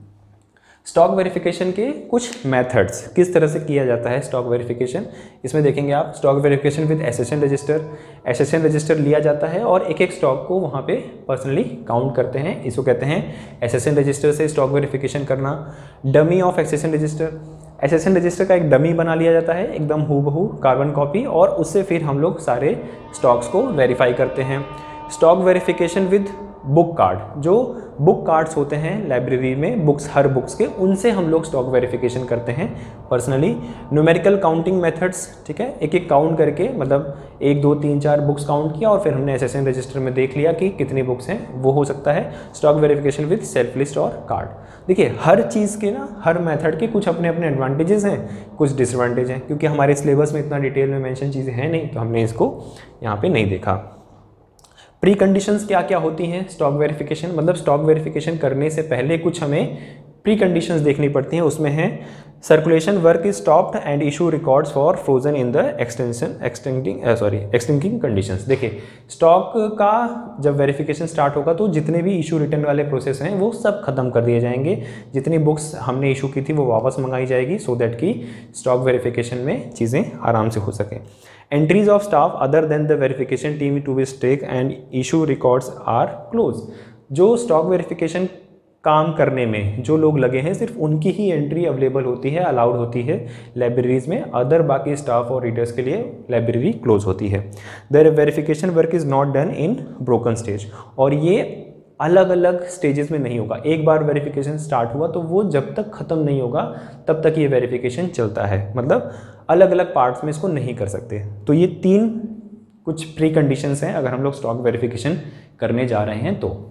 स्टॉक वेरिफिकेशन के कुछ मेथड्स, किस तरह से किया जाता है स्टॉक वेरिफिकेशन, इसमें देखेंगे आप। Stock verification with accession register. Accession register लिया जाता है और एक एक स्टॉक को वहाँ पे पर्सनली काउंट करते हैं, इसको कहते हैं एसेशन रजिस्टर से स्टॉक वेरिफिकेशन करना। Dummy of accession register. Accession register का एक डमी बना लिया जाता है, एकदम हूबहू कार्बन कॉपी, और उससे फिर हम लोग सारे स्टॉक्स को वेरीफाई करते हैं। Stock verification with book card. जो बुक कार्ड्स होते हैं लाइब्रेरी में, बुक्स हर बुक्स के, उनसे हम लोग स्टॉक वेरिफिकेशन करते हैं पर्सनली। Numerical counting methods. ठीक है, एक एक काउंट करके, मतलब एक दो तीन चार बुक्स काउंट किया और फिर हमने एसेशन रजिस्टर में देख लिया कि कितनी बुक्स हैं, वो हो सकता है। Stock verification with shelf list और कार्ड। देखिए, हर चीज़ के ना, हर मेथड के कुछ अपने अपने एडवांटेजेस हैं, कुछ डिसएडवांटेज हैं। क्योंकि हमारे सिलेबस में इतना डिटेल में मेंशन चीज़ें हैं नहीं, तो हमने इसको यहाँ पे नहीं देखा। प्री कंडीशंस क्या क्या होती हैं स्टॉक वेरिफिकेशन, मतलब स्टॉक वेरिफिकेशन करने से पहले कुछ हमें प्री कंडीशंस देखनी पड़ती हैं। उसमें है circulation work is stopped and issue records for frozen in the extension extending sorry extincting conditions. देखिए, स्टॉक का जब वेरिफिकेशन स्टार्ट होगा तो जितने भी इशू रिटर्न वाले प्रोसेस हैं वो सब खत्म कर दिए जाएंगे। जितनी बुक्स हमने इशू की थी वो वापस मंगाई जाएगी, सो दैट कि स्टॉक वेरिफिकेशन में चीज़ें आराम से हो सकें। Entries of staff other than the verification team to be take and issue records are close. जो स्टॉक वेरिफिकेशन काम करने में जो लोग लगे हैं, सिर्फ उनकी ही एंट्री अवेलेबल होती है, अलाउड होती है लाइब्रेरीज में। अदर बाकी स्टाफ और रीडर्स के लिए लाइब्रेरी क्लोज होती है। There verification work is not done in broken stage. और ये अलग अलग स्टेजेस में नहीं होगा। एक बार वेरिफिकेशन स्टार्ट हुआ तो वो जब तक ख़त्म नहीं होगा तब तक ये वेरिफिकेशन चलता है, मतलब अलग अलग पार्ट्स में इसको नहीं कर सकते। तो ये तीन कुछ प्री कंडीशंस हैं अगर हम लोग स्टॉक वेरिफिकेशन करने जा रहे हैं तो।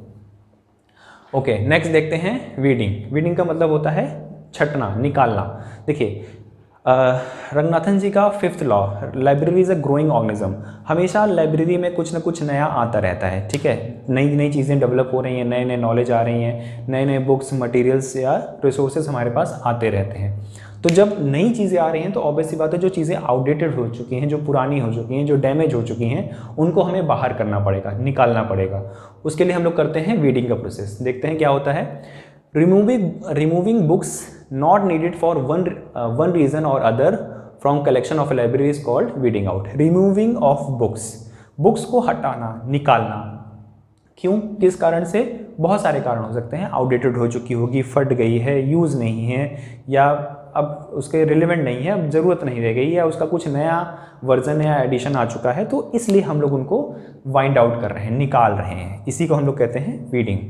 ओके, नेक्स्ट देखते हैं वीडिंग। वीडिंग का मतलब होता है छटना, निकालना। देखिए, रंगनाथन जी का fifth law, library is a growing organism. हमेशा लाइब्रेरी में कुछ ना कुछ नया आता रहता है। ठीक है, नई नई चीज़ें डेवलप हो रही हैं, नए नए नॉलेज आ रही हैं, नए नए बुक्स, मटेरियल्स या रिसोर्सेज हमारे पास आते रहते हैं। तो जब नई चीज़ें आ रही हैं तो ऑब्वियस सी बात है, जो चीज़ें आउटडेटेड हो चुकी हैं, जो पुरानी हो चुकी हैं, जो डैमेज हो चुकी हैं, उनको हमें बाहर करना पड़ेगा, निकालना पड़ेगा। उसके लिए हम लोग करते हैं वीडिंग का प्रोसेस। देखते हैं क्या होता है। Removing removing books not needed for one one reason और other from collection of a library is called weeding out. Removing of books, books को हटाना, निकालना। क्यों, किस कारण से? बहुत सारे कारण हो सकते हैं। आउटडेटेड हो चुकी होगी, फट गई है, यूज़ नहीं है, या अब उसके रिलेवेंट नहीं है, अब ज़रूरत नहीं रह गई, या उसका कुछ नया वर्जन या एडिशन आ चुका है, तो इसलिए हम लोग उनको वाइंड आउट कर रहे हैं, निकाल रहे हैं। इसी को हम लोग कहते हैं weeding.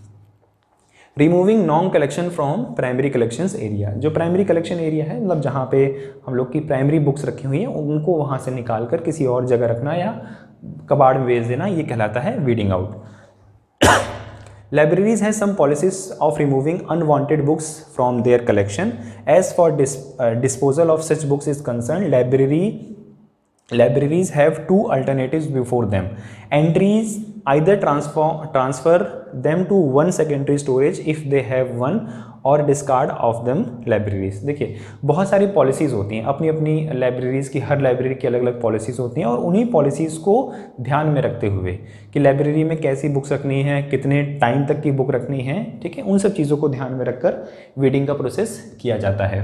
Removing non collection from primary collections area. जो प्राइमरी कलेक्शन एरिया है, मतलब जहाँ पे हम लोग की प्राइमरी बुक्स रखी हुई हैं, उनको वहाँ से निकाल कर किसी और जगह रखना या कबाड़ में भेज देना, ये कहलाता है weeding out. Libraries have some policies of removing unwanted books from their collection. As for dis, uh, disposal of such books is concerned, library libraries have two alternatives before them. Entries either transfer transfer them to one secondary storage if they have one, और discard of them libraries. देखिए बहुत सारी policies होती हैं, अपनी अपनी libraries की, हर library की अलग अलग पॉलिसीज़ होती हैं, और उन्हीं पॉलिसीज़ को ध्यान में रखते हुए कि लाइब्रेरी में कैसी बुक्स रखनी है, कितने टाइम तक की बुक रखनी है, ठीक है, उन सब चीज़ों को ध्यान में रखकर वीडिंग का प्रोसेस किया जाता है।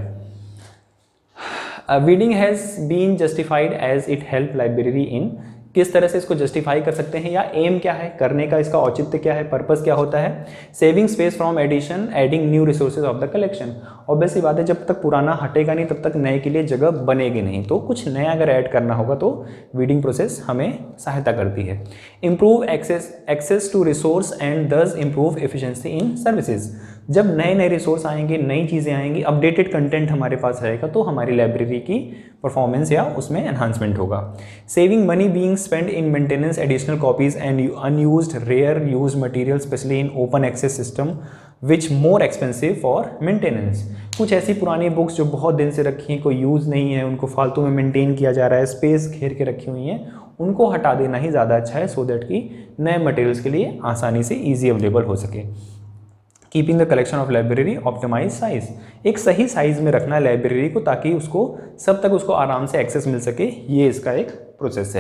Weeding has been justified as it help library in, किस तरह से इसको जस्टिफाई कर सकते हैं या एम क्या है, करने का इसका औचित्य क्या है, पर्पस क्या होता है। Saving space from edition, adding new resources of the collection. Obviously बात है, जब तक पुराना हटेगा नहीं तब तक नए के लिए जगह बनेगी नहीं, तो कुछ नया अगर ऐड करना होगा तो वीडिंग प्रोसेस हमें सहायता करती है। Improve access access to resource and thus improve efficiency in services. जब नए नए रिसोर्स आएंगे, नई चीज़ें आएंगी, अपडेटेड कंटेंट हमारे पास रहेगा तो हमारी लाइब्रेरी की परफॉर्मेंस या उसमें एनहांसमेंट होगा। Saving money being spend in maintenance additional copies and unused rare use material specially in open access system which more expensive for maintenance. कुछ ऐसी पुरानी बुक्स जो बहुत दिन से रखी हैं, कोई यूज़ नहीं है, उनको फालतू में मेंटेन किया जा रहा है, स्पेस घेर के रखी हुई हैं, उनको हटा देना ही ज़्यादा अच्छा है, सो दैट कि नए मटेरियल्स के लिए आसानी से ईजी अवेलेबल हो सके। Keeping the collection of library optimize size, एक सही साइज में रखना है लाइब्रेरी को ताकि उसको सब तक उसको आराम से एक्सेस मिल सके, ये इसका एक प्रोसेस है।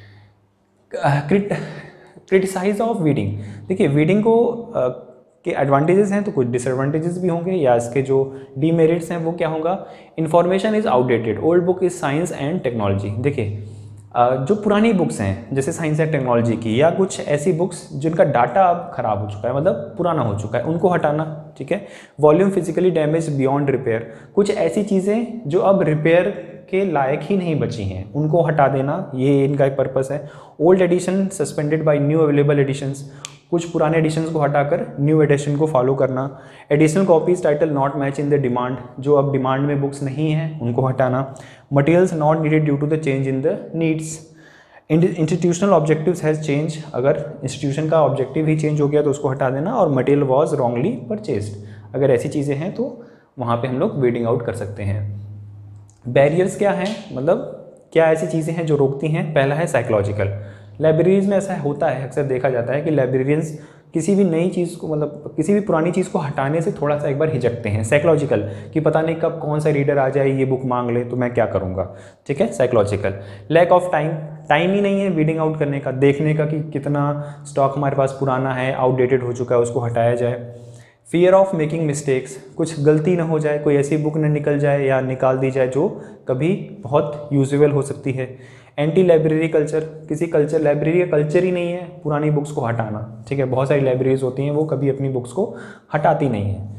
क्रिटिसाइज ऑफ वीडिंग, देखिए वीडिंग को uh, के एडवांटेजेस हैं तो कुछ डिसएडवांटेजेस भी होंगे, या इसके जो डीमेरिट्स हैं वो क्या होगा। Information is outdated, old book is science and technology. देखिए जो पुरानी बुक्स हैं जैसे साइंस एंड टेक्नोलॉजी की, या कुछ ऐसी बुक्स जिनका डाटा अब खराब हो चुका है, मतलब पुराना हो चुका है, उनको हटाना, ठीक है। Volume physically damage beyond repair, कुछ ऐसी चीज़ें जो अब रिपेयर के लायक ही नहीं बची हैं, उनको हटा देना, ये इनका एक पर्पस है। Old edition suspended by new available editions, कुछ पुराने एडिशंस को हटाकर न्यू एडिशन को फॉलो करना। Additional copies title not match in the demand, जो अब डिमांड में बुक्स नहीं हैं उनको हटाना। Materials not needed due to the change in the needs. Institutional objectives has change, अगर इंस्टीट्यूशन का ऑब्जेक्टिव ही चेंज हो गया तो उसको हटा देना। और मटेरियल वॉज रॉन्गली परचेज्ड, अगर ऐसी चीज़ें हैं तो वहाँ पे हम लोग वीडिंग आउट कर सकते हैं। बैरियर्स क्या हैं, मतलब क्या ऐसी चीज़ें हैं जो रोकती हैं। पहला है साइकोलॉजिकल, लाइब्रेरीज़ में ऐसा होता है, अक्सर देखा जाता है कि लाइब्रेरियंस किसी भी नई चीज़ को, मतलब किसी भी पुरानी चीज़ को हटाने से थोड़ा सा एक बार हिचकते हैं। साइकोलॉजिकल, कि पता नहीं कब कौन सा रीडर आ जाए, ये बुक मांग ले तो मैं क्या करूँगा, ठीक है, psychological. Lack of time, time ही नहीं है वीडिंग आउट करने का, देखने का कि कितना स्टॉक हमारे पास पुराना है, आउटडेटेड हो चुका है, उसको हटाया जाए। फियर ऑफ मेकिंग मिस्टेक्स, कुछ गलती ना हो जाए, कोई ऐसी बुक न निकल जाए या निकाल दी जाए जो कभी बहुत यूजेबल हो सकती है। एंटी लाइब्रेरी कल्चर, किसी कल्चर, लाइब्रेरी का कल्चर ही नहीं है पुरानी बुक्स को हटाना, ठीक है, बहुत सारी लाइब्रेरीज होती हैं वो कभी अपनी बुक्स को हटाती नहीं है।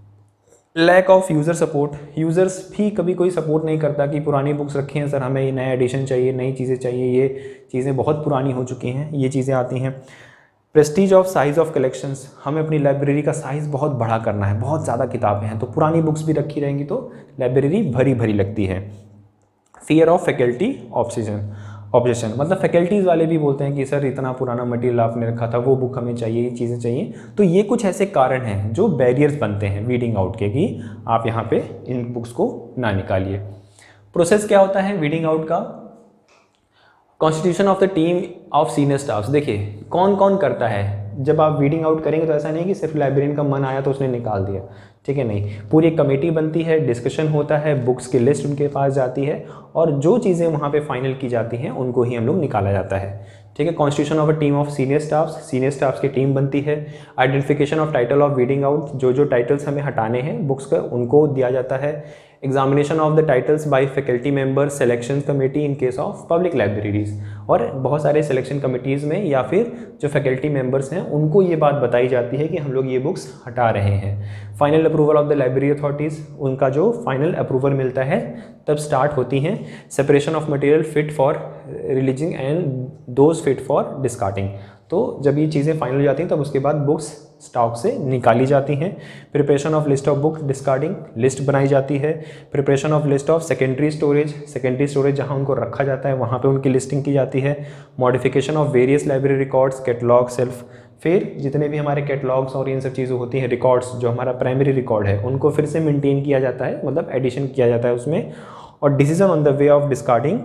Lack of user support, users भी कभी कोई सपोर्ट नहीं करता कि पुरानी बुक्स रखी हैं सर, हमें ये नया एडिशन चाहिए, नई चीज़ें चाहिए, ये चीज़ें बहुत पुरानी हो चुकी हैं, ये चीज़ें आती हैं। Prestige of size of collections, हमें अपनी लाइब्रेरी का साइज़ बहुत बड़ा करना है, बहुत ज़्यादा किताबें हैं तो पुरानी बुक्स भी रखी रहेंगी तो लाइब्रेरी भरी भरी लगती है। Fear of faculty obsession objection, मतलब फैकल्टीज़ वाले भी बोलते हैं कि सर इतना पुराना मटेरियल आपने रखा था, वो बुक हमें चाहिए, ये चीज़ें चाहिए। तो ये कुछ ऐसे कारण हैं जो बैरियर्स बनते हैं वीडिंग आउट के, कि आप यहाँ पे इन बुक्स को ना निकालिए। प्रोसेस क्या होता है वीडिंग आउट का। Constitution of the team of senior staffs, देखिए कौन कौन करता है। जब आप वीडिंग आउट करेंगे तो ऐसा नहीं कि सिर्फ लाइब्रेरियन का मन आया तो उसने निकाल दिया, ठीक है, नहीं, पूरी एक कमेटी बनती है, डिस्कशन होता है, बुक्स की लिस्ट उनके पास जाती है और जो चीज़ें वहाँ पे फाइनल की जाती हैं उनको ही हम लोग निकाला जाता है, ठीक है। Constitution of a team of senior staffs, senior staffs की टीम बनती है। Identification of title of weeding out, जो जो टाइटल्स हमें हटाने हैं बुक्स का उनको दिया जाता है। Examination of the titles by faculty member, selection committee in case of public libraries, और बहुत सारे सिलेक्शन कमेटीज़ में या फिर जो फैकल्टी मेंबर्स हैं उनको ये बात बताई जाती है कि हम लोग ये बुक्स हटा रहे हैं। Final approval of the library authorities, उनका जो फाइनल अप्रूवल मिलता है तब स्टार्ट होती हैं। Separation of material fit for releasing and those fit for discarding, तो जब ये चीज़ें फाइनल हो जाती हैं तब उसके बाद बुक्स स्टॉक से निकाली जाती हैं। Preparation of list of book discarding, list बनाई जाती है। Preparation of list of secondary storage, secondary storage जहां उनको रखा जाता है वहां पे उनकी लिस्टिंग की जाती है। Modification of various library records, catalogue, shelf, फिर जितने भी हमारे कैटलॉग्स और इन सब चीज़ें होती हैं, रिकॉर्ड्स जो हमारा प्राइमरी रिकॉर्ड है उनको फिर से मेंटेन किया जाता है, मतलब एडिशन किया जाता है उसमें। और decision on the way of discarding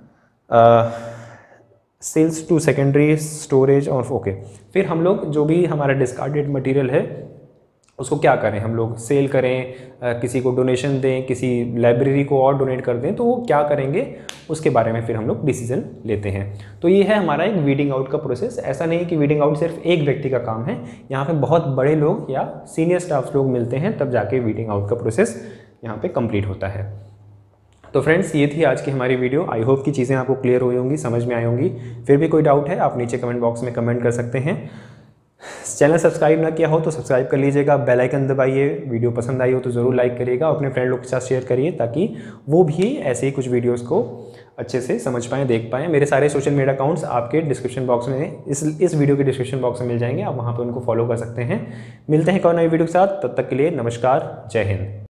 shelves to secondary storage और ओके, फिर हम लोग जो भी हमारा डिस्कार्डेड मटेरियल है उसको क्या करें, हम लोग सेल करें, किसी को डोनेशन दें, किसी लाइब्रेरी को और डोनेट कर दें, तो वो क्या करेंगे उसके बारे में फिर हम लोग डिसीजन लेते हैं। तो ये है हमारा एक वीडिंग आउट का प्रोसेस। ऐसा नहीं कि वीडिंग आउट सिर्फ एक व्यक्ति का काम है, यहाँ पे बहुत बड़े लोग या सीनियर स्टाफ लोग मिलते हैं, तब जाके वीडिंग आउट का प्रोसेस यहाँ पे कंप्लीट होता है। तो फ्रेंड्स, ये थी आज की हमारी वीडियो। आई होप कि चीज़ें आपको क्लियर हुई होंगी, समझ में आई होंगी। फिर भी कोई डाउट है आप नीचे कमेंट बॉक्स में कमेंट कर सकते हैं। चैनल सब्सक्राइब ना किया हो तो सब्सक्राइब कर लीजिएगा, बेल आइकन दबाइए। वीडियो पसंद आई हो तो ज़रूर लाइक करिएगा, अपने फ्रेंड लोग के साथ शेयर करिए ताकि वो भी ऐसे ही कुछ वीडियोस को अच्छे से समझ पाएँ, देख पाएँ। मेरे सारे सोशल मीडिया अकाउंट्स आपके डिस्क्रिप्शन बॉक्स में, इस इस वीडियो के डिस्क्रिप्शन बॉक्स में मिल जाएंगे, आप वहाँ पर उनको फॉलो कर सकते हैं। मिलते हैं एक और नई वीडियो के साथ, तब तक के लिए नमस्कार, जय हिंद।